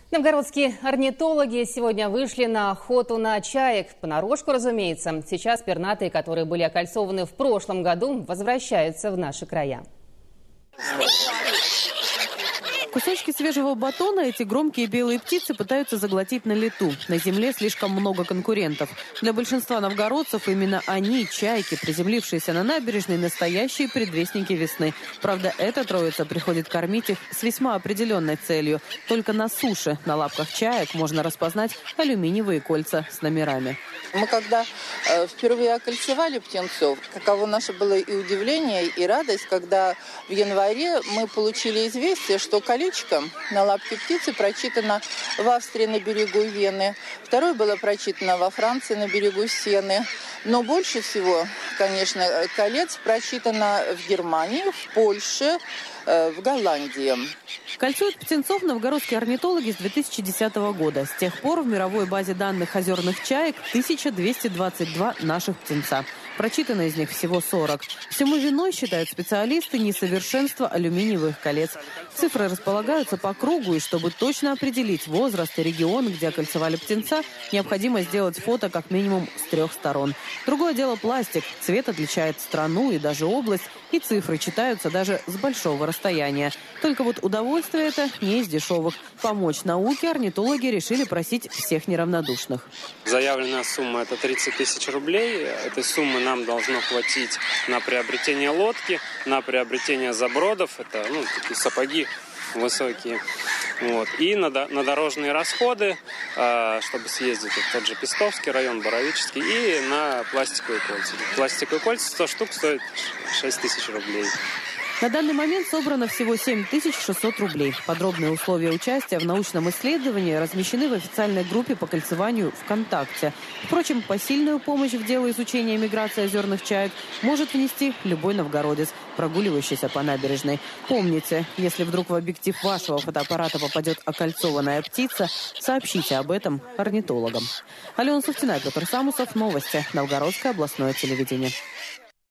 Новгородские орнитологи сегодня вышли на охоту на чаек. Понарошку, разумеется. Сейчас пернатые, которые были окольцованы в прошлом году, возвращаются в наши края. Кусочки свежего батона эти громкие белые птицы пытаются заглотить на лету. На земле слишком много конкурентов. Для большинства новгородцев именно они, чайки, приземлившиеся на набережной, настоящие предвестники весны. Правда, эта троица приходит кормить их с весьма определенной целью. Только на суше на лапках чаек можно распознать алюминиевые кольца с номерами. Мы когда впервые окольцевали птенцов, каково наше было и удивление, и радость, когда в январе мы получили известие, что колечко на лапке птицы прочитано в Австрии на берегу Вены, второе было прочитано во Франции на берегу Сены. Но больше всего, конечно, колец прочитано в Германии, в Польше, в Голландии. Кольцуют птенцов новгородские орнитологи с 2010 года. С тех пор в мировой базе данных озерных чаек 1222 наших птенца. Прочитано из них всего 40. Всему виной, считают специалисты, несовершенство алюминиевых колец. Цифры располагаются по кругу, и чтобы точно определить возраст и регион, где окольцевали птенца, необходимо сделать фото как минимум с 3 сторон. Другое дело пластик. Цвет отличает страну и даже область, и цифры читаются даже с большого расстояния. Только вот удовольствие это не из дешевых. Помочь науке орнитологи решили просить всех неравнодушных. Заявленная сумма – это 30 тысяч рублей. Этой суммы нам должно хватить на приобретение лодки, на приобретение забродов. Это такие сапоги высокие. И на дорожные расходы, чтобы съездить в тот же Пестовский район, Боровический, и на пластиковые кольца. Пластиковые кольца 100 штук стоят 6 тысяч рублей. На данный момент собрано всего 7600 рублей. Подробные условия участия в научном исследовании размещены в официальной группе по кольцеванию ВКонтакте. Впрочем, посильную помощь в дело изучения миграции озерных чаек может внести любой новгородец, прогуливающийся по набережной. Помните, если вдруг в объектив вашего фотоаппарата попадет окольцованная птица, сообщите об этом орнитологам. Алена Суфтина, Петр Самусов, новости. Новгородское областное телевидение.